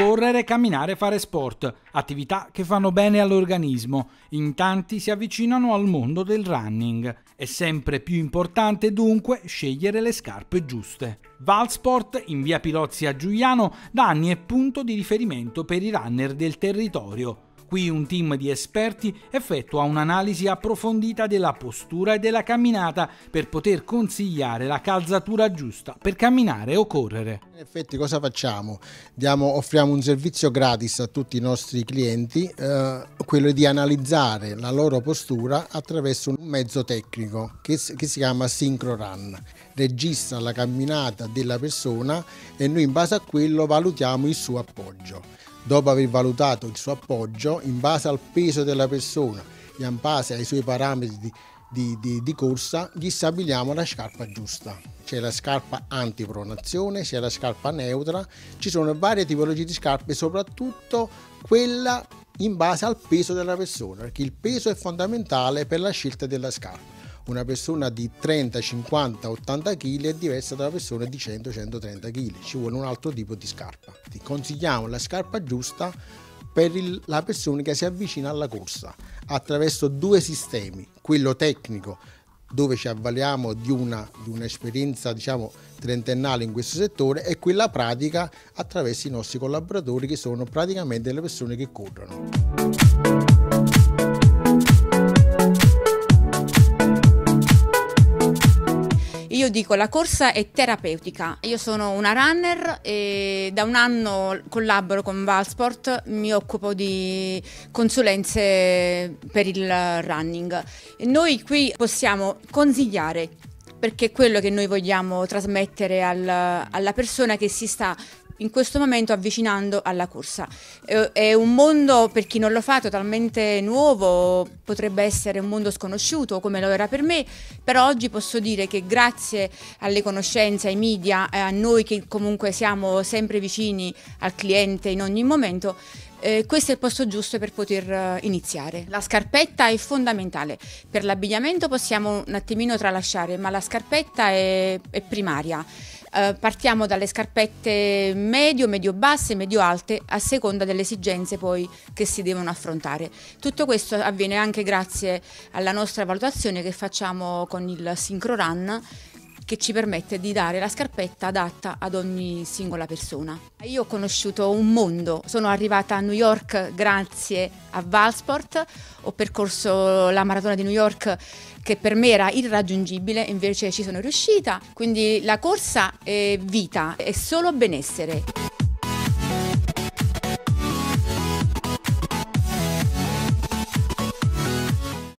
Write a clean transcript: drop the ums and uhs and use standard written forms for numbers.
correre, camminare, fare sport, attività che fanno bene all'organismo. In tanti si avvicinano al mondo del running. È sempre più importante dunque scegliere le scarpe giuste. Valsport, in via Pilozzi a Giuliano, da anni è punto di riferimento per i runner del territorio. Qui un team di esperti effettua un'analisi approfondita della postura e della camminata per poter consigliare la calzatura giusta per camminare o correre. In effetti cosa facciamo? Offriamo un servizio gratis a tutti i nostri clienti, quello di analizzare la loro postura attraverso un mezzo tecnico che si chiama SynchroRun. Registra la camminata della persona e noi in base a quello valutiamo il suo appoggio. Dopo aver valutato il suo appoggio, in base al peso della persona e in base ai suoi parametri di corsa, gli stabiliamo la scarpa giusta. C'è la scarpa antipronazione, c'è la scarpa neutra, ci sono varie tipologie di scarpe, soprattutto quella in base al peso della persona, perché il peso è fondamentale per la scelta della scarpa. Una persona di 30, 50, 80 kg è diversa da una persona di 100, 130 kg, ci vuole un altro tipo di scarpa. Ti consigliamo la scarpa giusta per la persona che si avvicina alla corsa attraverso due sistemi, quello tecnico dove ci avvaliamo di un'esperienza trentennale in questo settore e quella pratica attraverso i nostri collaboratori che sono praticamente le persone che corrono. Io dico la corsa è terapeutica. Io sono una runner e da un anno collaboro con Valsport, mi occupo di consulenze per il running. E noi qui possiamo consigliare, perché è quello che noi vogliamo trasmettere alla persona che si sta in questo momento avvicinando alla corsa. È un mondo, per chi non lo fa, totalmente nuovo, potrebbe essere un mondo sconosciuto come lo era per me, però oggi posso dire che grazie alle conoscenze, ai media, a noi che comunque siamo sempre vicini al cliente in ogni momento, questo è il posto giusto per poter iniziare. La scarpetta è fondamentale. Per l'abbigliamento possiamo un attimino tralasciare, ma la scarpetta è primaria. Partiamo dalle scarpette medio-basse, medio-alte, a seconda delle esigenze poi che si devono affrontare. Tutto questo avviene anche grazie alla nostra valutazione che facciamo con il SynchroRun, che ci permette di dare la scarpetta adatta ad ogni singola persona. Io ho conosciuto un mondo, sono arrivata a New York grazie a Valsport, ho percorso la maratona di New York che per me era irraggiungibile, invece ci sono riuscita, quindi la corsa è vita, è solo benessere.